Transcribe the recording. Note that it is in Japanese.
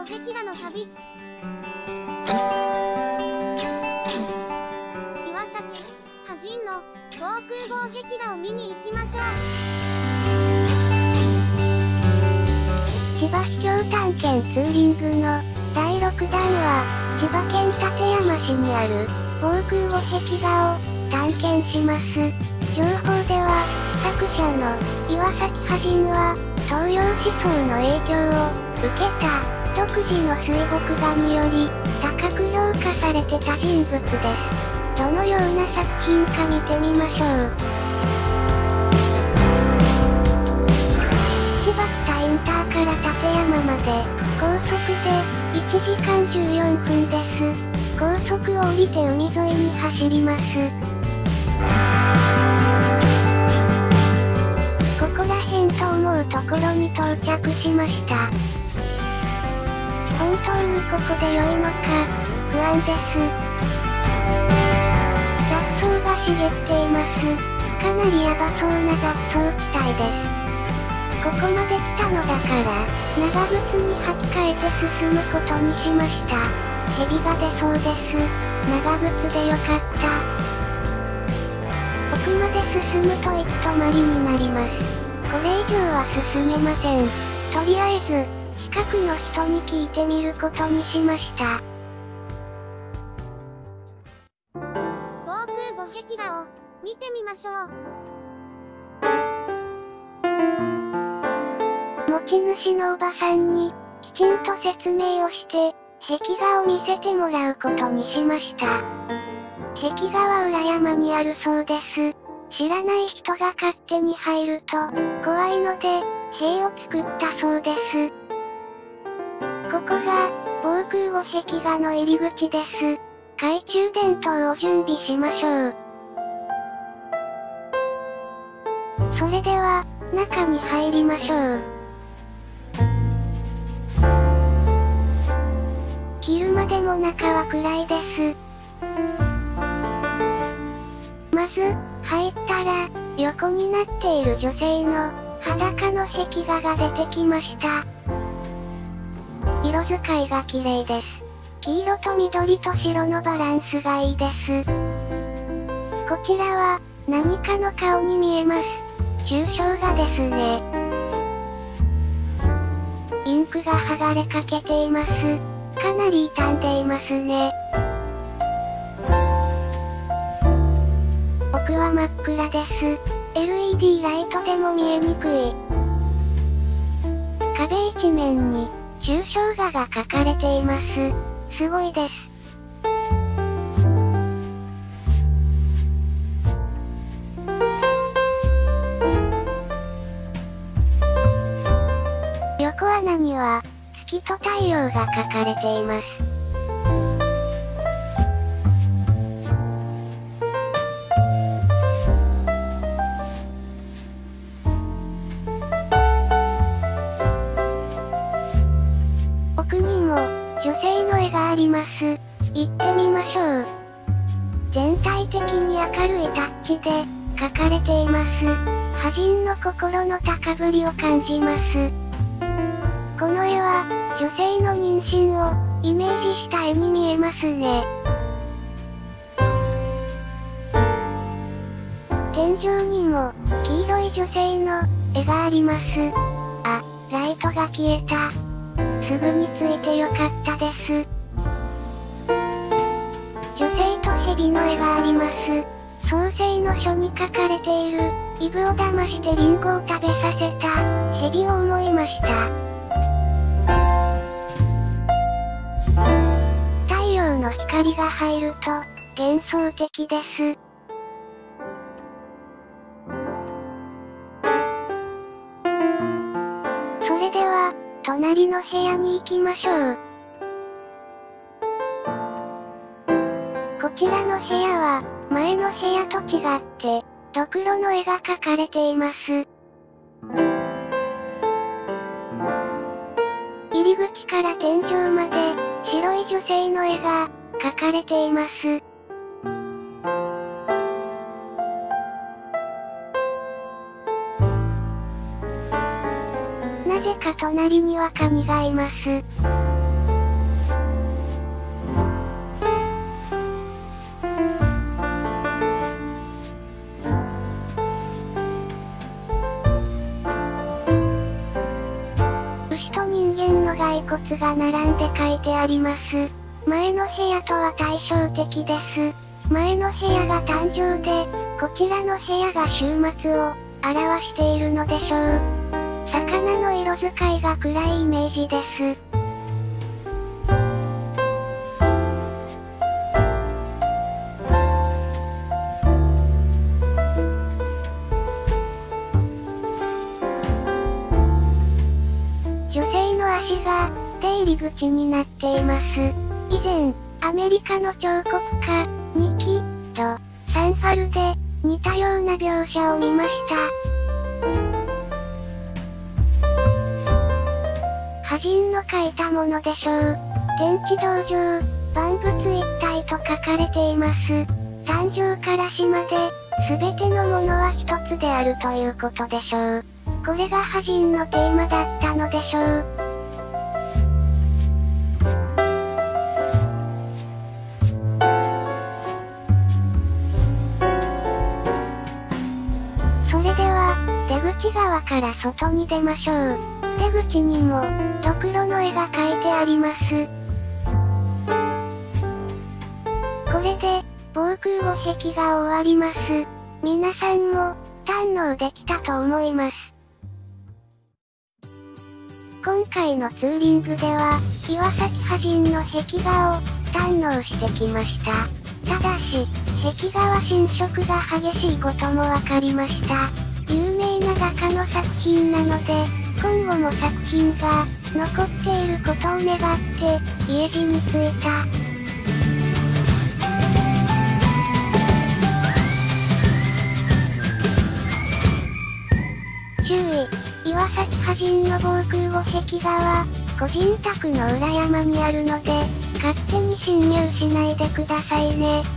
壁画の旅。岩崎波人の防空壕壁画を見に行きましょう。 千葉市境探検ツーリングの第6弾は、千葉県館山市にある防空壕壁画を探検します。情報では、作者の岩崎波人は、東洋思想の影響を受けた独自の水墨画により高く評価されてた人物です。どのような作品か見てみましょう。千葉北インターから館山まで高速で1時間14分です。高速を降りて海沿いに走ります。ここら辺と思うところに到着しました。本当にここで良いのか不安です。雑草が茂っています。かなりヤバそうな雑草地帯です。ここまで来たのだから長靴に履き替えて進むことにしました。蛇が出そうです。長靴でよかった。奥まで進むと行き止まりになります。これ以上は進めません。とりあえず、近くの人に聞いてみることにしました。 防空壕壁画を見てみましょう。 持ち主のおばさんに、きちんと説明をして、壁画を見せてもらうことにしました。壁画は裏山にあるそうです。知らない人が勝手に入ると、怖いので、塀を作ったそうです。ここが、防空壕壁画の入り口です。懐中電灯を準備しましょう。それでは、中に入りましょう。昼間でも中は暗いです。まず、入ったら、横になっている女性の裸の壁画が出てきました。色使いが綺麗です。黄色と緑と白のバランスがいいです。こちらは、何かの顔に見えます。抽象画ですね。インクが剥がれかけています。かなり傷んでいますね。奥は真っ暗です。LED ライトでも見えにくい。壁一面に、抽象画が描かれています。すごいです。横穴には、月と太陽が描かれています。奥にも、女性の絵があります。行ってみましょう。全体的に明るいタッチで、描かれています。波人の心の高ぶりを感じます。この絵は、女性の妊娠をイメージした絵に見えますね。天井にも黄色い女性の絵があります。あ、ライトが消えた。すぐについてよかったです。女性と蛇の絵があります。創世の書に書かれている、イブを騙してリンゴを食べさせた蛇を思いました。太陽の光が入ると、幻想的です。それでは、隣の部屋に行きましょう。こちらの部屋は、前の部屋と違って、ドクロの絵が描かれています。入り口から天井まで、白い女性の絵が描かれています。なぜか隣にはカニがいます。 骨が並んで書いてあります。前の部屋とは対照的です。前の部屋が誕生で、こちらの部屋が終末を表しているのでしょう。魚の色使いが暗いイメージです。女性の足が出入り口になっています。以前、アメリカの彫刻家、ニキとサンファルで似たような描写を見ました。歌人の書いたものでしょう。天地道場、万物一体と書かれています。誕生から死まで、すべてのものは一つであるということでしょう。これが歌人のテーマだったのでしょう。それでは、出口側から外に出ましょう。出口にも、ドクロの絵が描いてあります。これで、防空壕壁が終わります。皆さんも、堪能できたと思います。今回のツーリングでは、岩崎歌人の壁画を堪能してきました。ただし、壁画は侵食が激しいこともわかりました。有名な画家の作品なので、今後も作品が残っていることを願って家路に着いた。注意。岩崎歌人の防空壕壁画は、個人宅の裏山にあるので、勝手に侵入しないでくださいね。